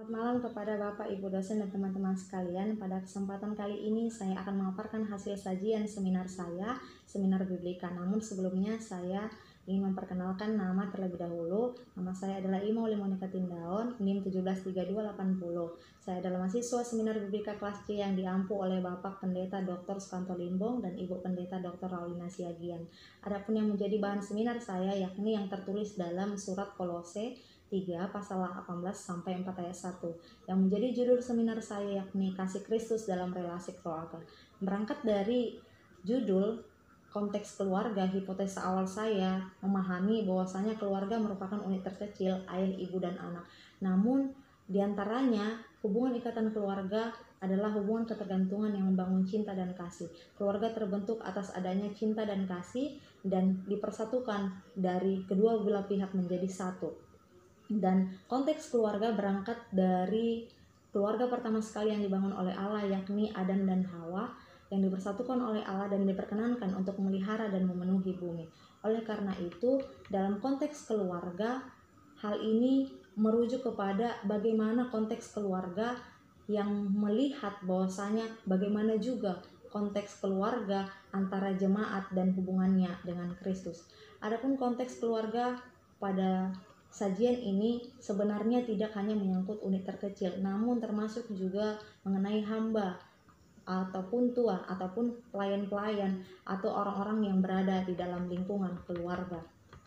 Selamat malam kepada Bapak, Ibu dosen dan teman-teman sekalian. Pada kesempatan kali ini saya akan memaparkan hasil sajian seminar saya, seminar Biblika. Namun sebelumnya saya ingin memperkenalkan nama terlebih dahulu. Nama saya adalah Ima Monika Tindaon, NIM 173280. Saya adalah mahasiswa seminar Biblika kelas C yang diampu oleh Bapak Pendeta Dr. Sukanto Limbong dan Ibu Pendeta Dr. Raulina Siagian. Adapun yang menjadi bahan seminar saya yakni yang tertulis dalam surat Kolose 3 pasal 18 sampai 4 ayat 1 yang menjadi judul seminar saya yakni Kasih Kristus dalam Relasi Keluarga. Berangkat dari judul konteks keluarga, hipotesa awal saya memahami bahwasanya keluarga merupakan unit terkecil ayah, ibu, dan anak. Namun diantaranya hubungan ikatan keluarga adalah hubungan ketergantungan yang membangun cinta dan kasih. Keluarga terbentuk atas adanya cinta dan kasih dan dipersatukan dari kedua belah pihak menjadi satu. Dan konteks keluarga berangkat dari keluarga pertama sekali yang dibangun oleh Allah yakni Adam dan Hawa yang dipersatukan oleh Allah dan diperkenankan untuk memelihara dan memenuhi bumi. Oleh karena itu, dalam konteks keluarga, hal ini merujuk kepada bagaimana konteks keluarga yang melihat bahwasanya bagaimana juga konteks keluarga antara jemaat dan hubungannya dengan Kristus. Adapun konteks keluarga pada sajian ini sebenarnya tidak hanya menyangkut unit terkecil, namun termasuk juga mengenai hamba ataupun tuan ataupun pelayan-pelayan atau orang-orang yang berada di dalam lingkungan keluarga.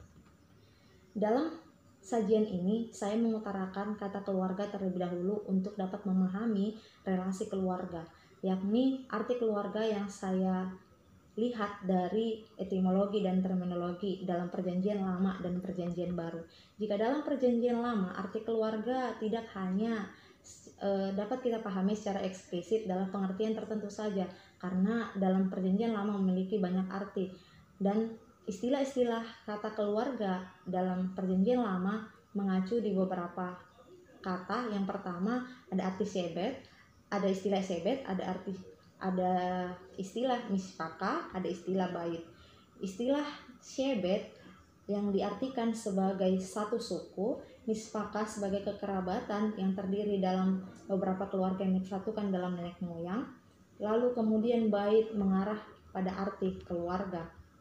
Dalam sajian ini saya mengutarakan kata keluarga terlebih dahulu untuk dapat memahami relasi keluarga, yakni arti keluarga yang saya lihat dari etimologi dan terminologi dalam Perjanjian Lama dan Perjanjian Baru. Jika dalam Perjanjian Lama arti keluarga tidak hanya dapat kita pahami secara eksplisit dalam pengertian tertentu saja, karena dalam Perjanjian Lama memiliki banyak arti, dan istilah-istilah kata keluarga dalam Perjanjian Lama mengacu di beberapa kata. Yang pertama ada arti sebet, ada istilah sebet, ada istilah mispaka, ada istilah bait. Istilah syebet yang diartikan sebagai satu suku, mispaka sebagai kekerabatan yang terdiri dalam beberapa keluarga yang disatukan dalam nenek moyang, lalu kemudian bait mengarah pada arti keluarga.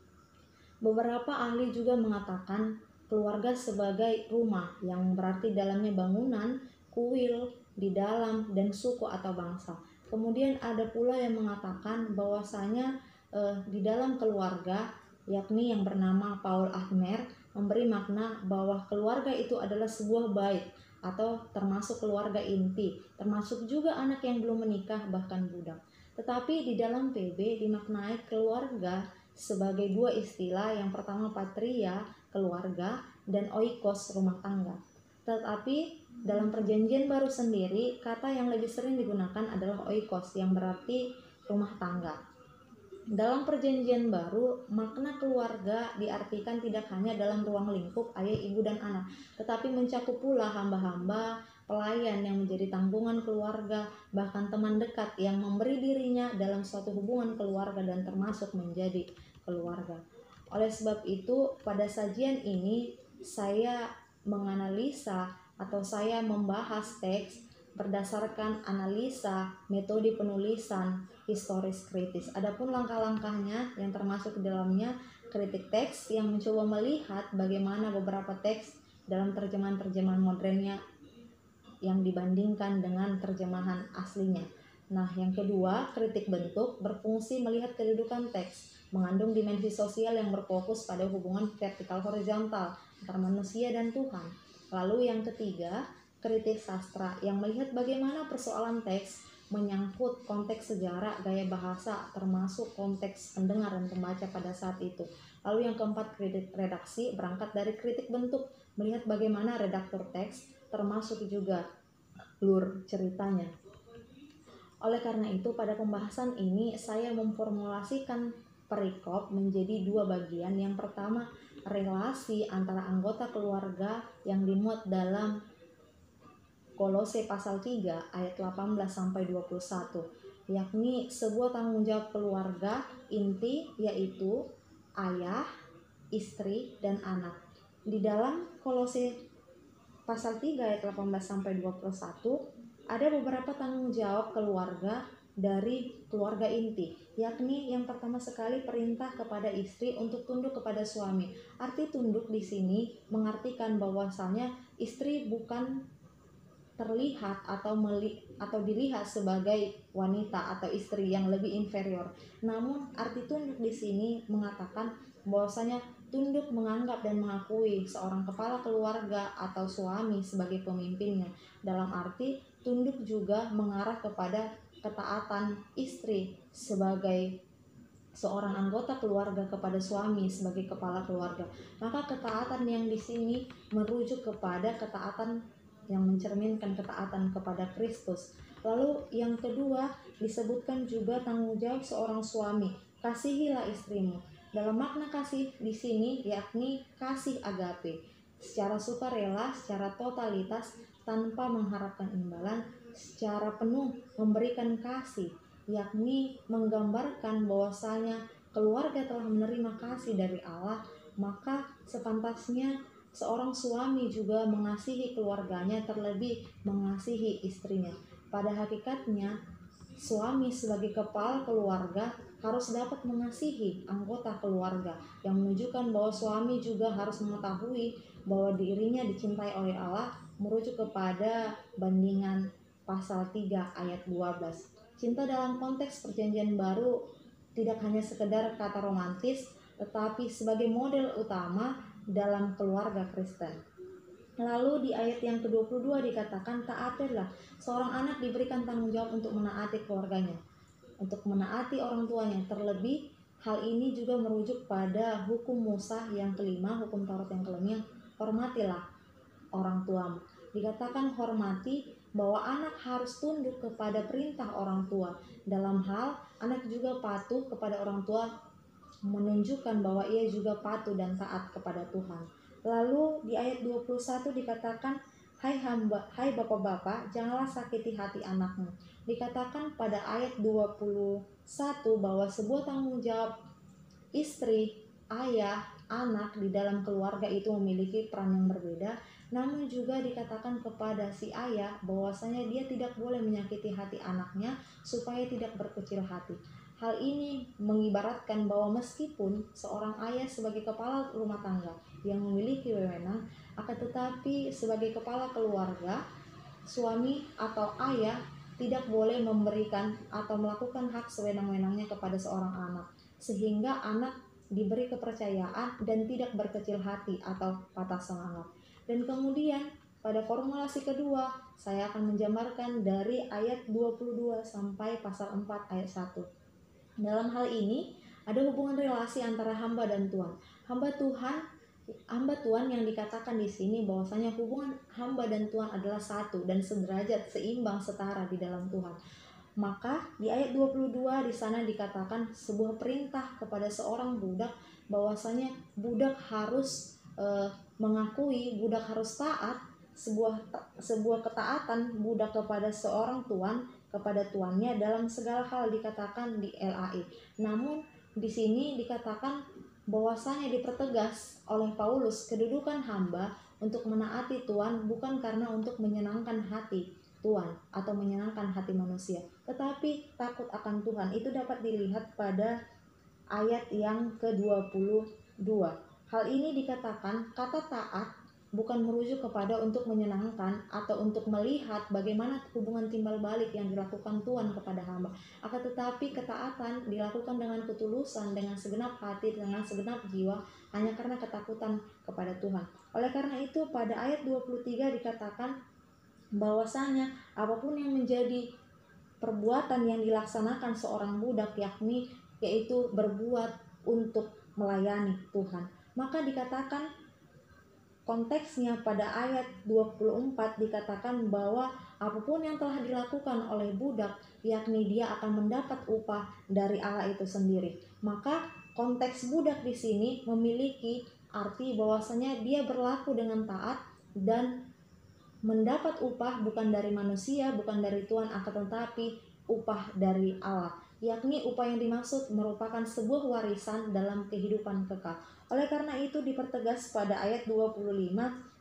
Beberapa ahli juga mengatakan keluarga sebagai rumah yang berarti dalamnya bangunan, kuil di dalam, dan suku atau bangsa. Kemudian ada pula yang mengatakan bahwasanya di dalam keluarga, yakni yang bernama Paul Ahmer, memberi makna bahwa keluarga itu adalah sebuah bait atau termasuk keluarga inti, termasuk juga anak yang belum menikah bahkan budak. Tetapi di dalam PB dimaknai keluarga sebagai dua istilah, yang pertama patria, keluarga, dan oikos, rumah tangga. Tetapi dalam Perjanjian Baru sendiri, kata yang lebih sering digunakan adalah oikos yang berarti rumah tangga. Dalam Perjanjian Baru, makna keluarga diartikan tidak hanya dalam ruang lingkup ayah, ibu, dan anak, tetapi mencakup pula hamba-hamba, pelayan yang menjadi tanggungan keluarga, bahkan teman dekat yang memberi dirinya dalam suatu hubungan keluarga dan termasuk menjadi keluarga. Oleh sebab itu, pada sajian ini saya menganalisa atau saya membahas teks berdasarkan analisa metode penulisan historis kritis. Adapun langkah-langkahnya yang termasuk di dalamnya kritik teks yang mencoba melihat bagaimana beberapa teks dalam terjemahan-terjemahan modernnya yang dibandingkan dengan terjemahan aslinya. Nah, yang kedua, kritik bentuk berfungsi melihat kedudukan teks, mengandung dimensi sosial yang berfokus pada hubungan vertikal horizontal antara manusia dan Tuhan. Lalu yang ketiga, kritik sastra yang melihat bagaimana persoalan teks menyangkut konteks sejarah, gaya bahasa, termasuk konteks pendengar dan pembaca pada saat itu. Lalu yang keempat, kritik redaksi berangkat dari kritik bentuk, melihat bagaimana redaktur teks termasuk juga alur ceritanya. Oleh karena itu, pada pembahasan ini saya memformulasikan perikop menjadi dua bagian. Yang pertama, relasi antara anggota keluarga yang dimuat dalam Kolose pasal 3 ayat 18 sampai 21, yakni sebuah tanggung jawab keluarga inti yaitu ayah, istri, dan anak. Di dalam Kolose pasal 3 ayat 18 sampai 21 ada beberapa tanggung jawab keluarga dari keluarga inti, yakni yang pertama sekali perintah kepada istri untuk tunduk kepada suami. Arti tunduk di sini mengartikan bahwasanya istri bukan terlihat atau dilihat sebagai wanita atau istri yang lebih inferior. Namun arti tunduk di sini mengatakan bahwasanya tunduk menganggap dan mengakui seorang kepala keluarga atau suami sebagai pemimpinnya. Dalam arti tunduk juga mengarah kepada ketaatan istri sebagai seorang anggota keluarga kepada suami sebagai kepala keluarga. Maka ketaatan yang di sini merujuk kepada ketaatan yang mencerminkan ketaatan kepada Kristus. Lalu yang kedua disebutkan juga tanggung jawab seorang suami, kasihilah istrimu. Dalam makna kasih di sini yakni kasih agape, secara sukarela, secara totalitas tanpa mengharapkan imbalan, secara penuh memberikan kasih, yakni menggambarkan bahwasanya keluarga telah menerima kasih dari Allah, maka sepantasnya seorang suami juga mengasihi keluarganya, terlebih mengasihi istrinya. Pada hakikatnya, suami sebagai kepala keluarga harus dapat mengasihi anggota keluarga, yang menunjukkan bahwa suami juga harus mengetahui bahwa dirinya dicintai oleh Allah, merujuk kepada bandingan pasal 3 ayat 12. Cinta dalam konteks perjanjian baru tidak hanya sekedar kata romantis, tetapi sebagai model utama dalam keluarga Kristen. Lalu di ayat yang ke-22 dikatakan, taatilah. Seorang anak diberikan tanggung jawab untuk menaati keluarganya, untuk menaati orang tuanya. Terlebih hal ini juga merujuk pada hukum Musa yang kelima, hukum Taurat yang kelima, hormatilah orang tuamu. Dikatakan hormati bahwa anak harus tunduk kepada perintah orang tua. Dalam hal anak juga patuh kepada orang tua, menunjukkan bahwa ia juga patuh dan taat kepada Tuhan. Lalu di ayat 21 dikatakan, hai bapak-bapak, janganlah sakiti hati anakmu. Dikatakan pada ayat 21 bahwa sebuah tanggung jawab istri, ayah, anak di dalam keluarga itu memiliki peran yang berbeda. Namun juga dikatakan kepada si ayah bahwasanya dia tidak boleh menyakiti hati anaknya supaya tidak berkecil hati. Hal ini mengibaratkan bahwa meskipun seorang ayah sebagai kepala rumah tangga yang memiliki wewenang, akan tetapi sebagai kepala keluarga, suami atau ayah tidak boleh memberikan atau melakukan hak sewenang-wenangnya kepada seorang anak, sehingga anak diberi kepercayaan dan tidak berkecil hati atau patah semangat. Dan kemudian pada formulasi kedua, saya akan menjabarkan dari ayat 22 sampai pasal 4 ayat 1. Dalam hal ini ada hubungan relasi antara hamba dan Tuhan. Hamba Tuhan yang dikatakan di sini bahwasanya hubungan hamba dan Tuhan adalah satu dan sederajat, seimbang, setara di dalam Tuhan. Maka di ayat 22 di sana dikatakan sebuah perintah kepada seorang budak bahwasanya budak harus mengakui, budak harus taat, sebuah ketaatan budak kepada seorang tuan, kepada tuannya dalam segala hal, dikatakan di LAI. Namun di sini dikatakan bahwasanya dipertegas oleh Paulus kedudukan hamba untuk menaati tuan bukan karena untuk menyenangkan hati Tuhan atau menyenangkan hati manusia, tetapi takut akan Tuhan. Itu dapat dilihat pada ayat yang ke-22. Hal ini dikatakan kata taat bukan merujuk kepada untuk menyenangkan atau untuk melihat bagaimana hubungan timbal balik yang dilakukan Tuhan kepada hamba, akan tetapi ketaatan dilakukan dengan ketulusan, dengan segenap hati, dengan segenap jiwa, hanya karena ketakutan kepada Tuhan. Oleh karena itu pada ayat 23 dikatakan bahwasanya apapun yang menjadi perbuatan yang dilaksanakan seorang budak, yaitu berbuat untuk melayani Tuhan. Maka dikatakan konteksnya pada ayat 24 dikatakan bahwa apapun yang telah dilakukan oleh budak, yakni dia akan mendapat upah dari Allah itu sendiri. Maka konteks budak di sini memiliki arti bahwasanya dia berlaku dengan taat dan mendapat upah bukan dari manusia, bukan dari Tuhan, akan tetapi upah dari Allah, yakni upah yang dimaksud merupakan sebuah warisan dalam kehidupan kekal. Oleh karena itu dipertegas pada ayat 25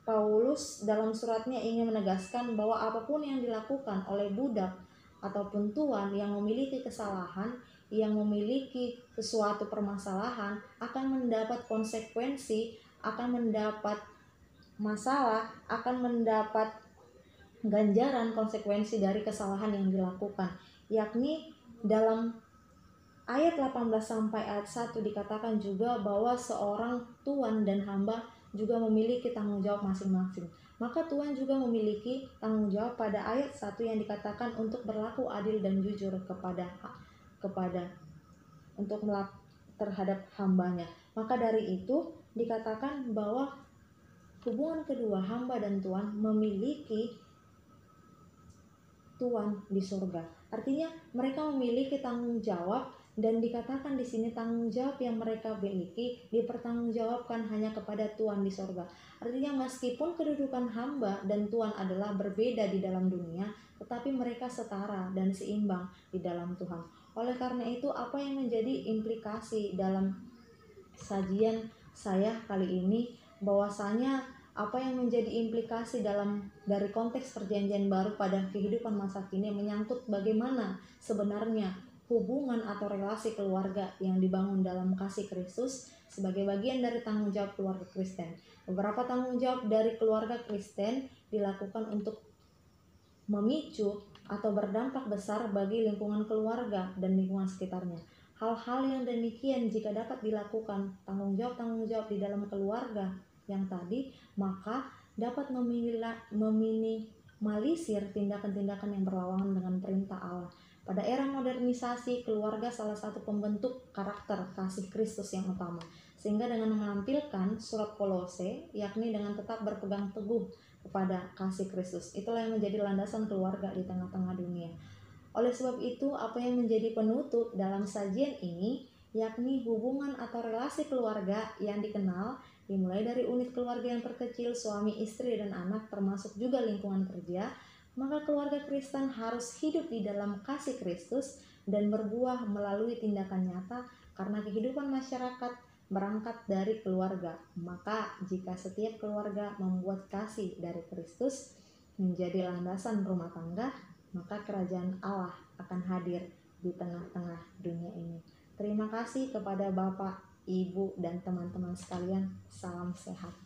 Paulus dalam suratnya ingin menegaskan bahwa apapun yang dilakukan oleh budak ataupun tuan yang memiliki kesalahan, yang memiliki sesuatu permasalahan, akan mendapat konsekuensi, akan mendapat masalah, akan mendapat ganjaran konsekuensi dari kesalahan yang dilakukan. Yakni dalam ayat 18 sampai ayat 1 dikatakan juga bahwa seorang tuan dan hamba juga memiliki tanggung jawab masing-masing. Maka tuan juga memiliki tanggung jawab pada ayat 1 yang dikatakan untuk berlaku adil dan jujur kepada terhadap hambanya. Maka dari itu dikatakan bahwa hubungan kedua hamba dan tuan memiliki Tuhan di surga. Artinya mereka memiliki tanggung jawab, dan dikatakan di sini tanggung jawab yang mereka miliki dipertanggungjawabkan hanya kepada Tuhan di surga. Artinya meskipun kedudukan hamba dan Tuhan adalah berbeda di dalam dunia, tetapi mereka setara dan seimbang di dalam Tuhan. Oleh karena itu, apa yang menjadi implikasi dalam sajian saya kali ini, bahwasanya apa yang menjadi implikasi dari konteks perjanjian baru pada kehidupan masa kini menyangkut bagaimana sebenarnya hubungan atau relasi keluarga yang dibangun dalam kasih Kristus sebagai bagian dari tanggung jawab keluarga Kristen. Beberapa tanggung jawab dari keluarga Kristen dilakukan untuk memicu atau berdampak besar bagi lingkungan keluarga dan lingkungan sekitarnya. Hal-hal yang demikian jika dapat dilakukan, tanggung jawab di dalam keluarga yang tadi, maka dapat meminimalisir tindakan-tindakan yang berlawanan dengan perintah Allah. Pada era modernisasi, keluarga salah satu pembentuk karakter kasih Kristus yang utama. Sehingga dengan menampilkan surat Kolose, yakni dengan tetap berpegang teguh kepada kasih Kristus, itulah yang menjadi landasan keluarga di tengah-tengah dunia. Oleh sebab itu, apa yang menjadi penutup dalam sajian ini, yakni hubungan atau relasi keluarga yang dikenal dimulai dari unit keluarga yang terkecil, suami, istri, dan anak, termasuk juga lingkungan kerja. Maka keluarga Kristen harus hidup di dalam kasih Kristus dan berbuah melalui tindakan nyata, karena kehidupan masyarakat berangkat dari keluarga. Maka jika setiap keluarga membuat kasih dari Kristus menjadi landasan rumah tangga, maka kerajaan Allah akan hadir di tengah-tengah dunia ini. Terima kasih kepada Bapak, Ibu, dan teman-teman sekalian. Salam sehat.